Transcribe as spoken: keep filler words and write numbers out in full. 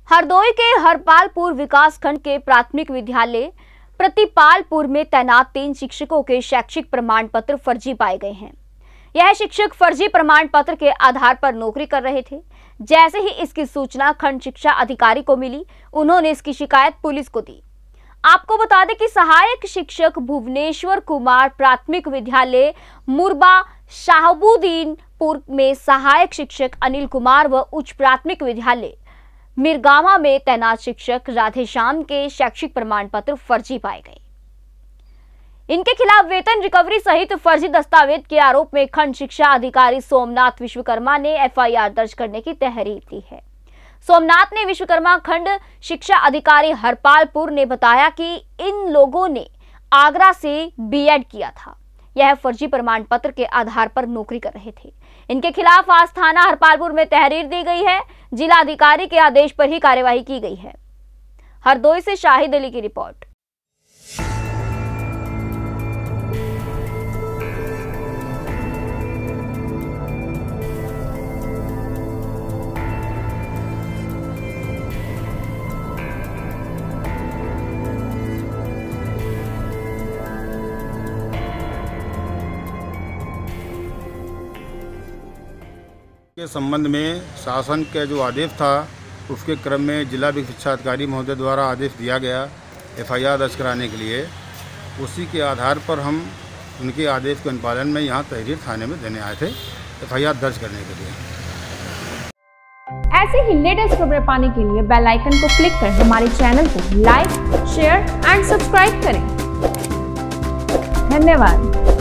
हरदोई के हरपालपुर विकासखंड के प्राथमिक विद्यालय प्रतिपालपुर में तैनात तीन शिक्षकों के शैक्षिक प्रमाण पत्र फर्जी पाए गए हैं। यह शिक्षक फर्जी प्रमाण पत्र के आधार पर नौकरी कर रहे थे। जैसे ही इसकी सूचना खंड शिक्षा अधिकारी को मिली, उन्होंने इसकी शिकायत पुलिस को दी। आपको बता दें कि सहायक शिक्षक भुवनेश्वर कुमार प्राथमिक विद्यालय मुरबा शाहबुद्दीनपुर में सहायक शिक्षक अनिल कुमार व उच्च प्राथमिक विद्यालय मिरगावा में तैनात शिक्षक राधेश्याम के शैक्षिक प्रमाण पत्र फर्जी पाए गए। इनके खिलाफ वेतन रिकवरी सहित फर्जी दस्तावेज के आरोप में खंड शिक्षा अधिकारी सोमनाथ विश्वकर्मा ने एफ आई आर दर्ज करने की तहरीर दी है। सोमनाथ ने विश्वकर्मा खंड शिक्षा अधिकारी हरपालपुर ने बताया कि इन लोगों ने आगरा से बी एड किया था। यह फर्जी प्रमाण पत्र के आधार पर नौकरी कर रहे थे। इनके खिलाफ आज थाना हरपालपुर में तहरीर दी गई है। जिला अधिकारी के आदेश पर ही कार्यवाही की गई है। हरदोई से शाहिद अली की रिपोर्ट। के संबंध में शासन का जो आदेश था, उसके क्रम में जिला शिक्षा अधिकारी महोदय द्वारा आदेश दिया गया एफ आई आर दर्ज कराने के लिए। उसी के आधार पर हम उनके आदेश के अनुपालन में यहाँ तहरीर थाने में देने आए थे एफ आई आर दर्ज करने के लिए। ऐसे ही लेटेस्ट खबरें पाने के लिए बेल आइकन को क्लिक कर हमारे चैनल को लाइक, शेयर एंड सब्सक्राइब करें। धन्यवाद।